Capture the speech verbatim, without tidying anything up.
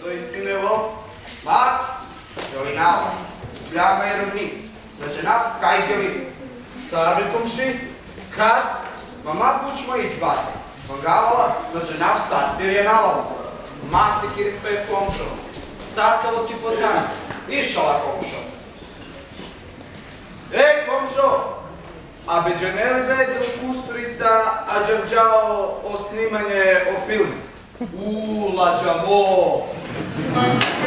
Soj sinevo, mat, jovinava, bljama je rodnik, začenav kaj geli, sarbitom ši, kad, mama pučma ić bate, magavala, začenav sad, jer je nalavu, masi kirit pet komšo, sakalo ti potana, išala komšo. E, komšo, a beđe ne li bedu kusturica, a džavđao o snimanje o filmu? Uuu, lađavo!